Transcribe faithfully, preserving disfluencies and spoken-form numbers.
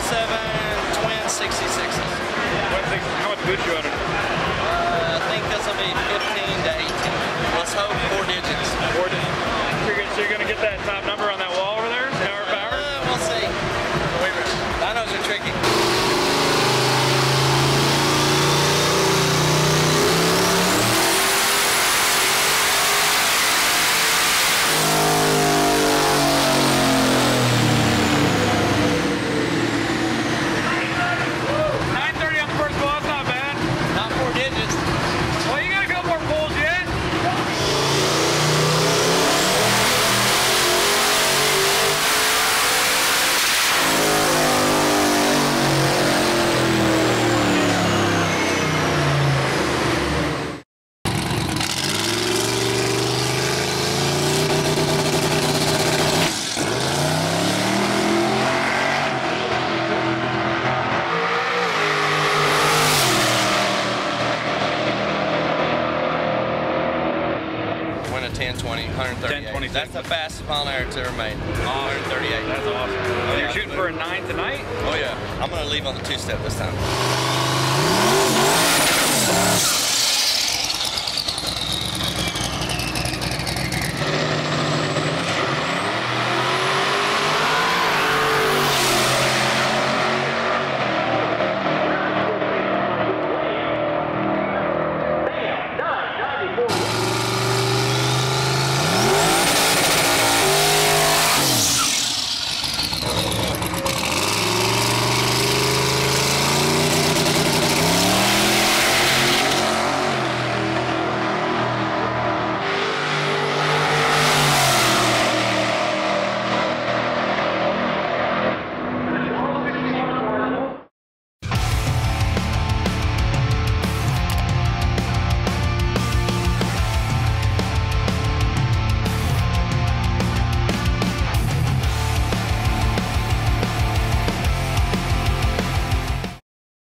seven twin sixty-sixes. How much boost you on it? Uh, I think this will be fifteen to eighteen. Let's hope four digits. Four digits. So you're going to get that top number on that wall over there? Power power? Uh, we'll see. Wait a minute. Dynos are tricky. ten twenty, one thirty-eight. That's the fastest mile an hour it's ever made. one thirty-eight. That's awesome. Oh, you're shooting for a nine tonight? Oh yeah. I'm going to leave on the two-step this time.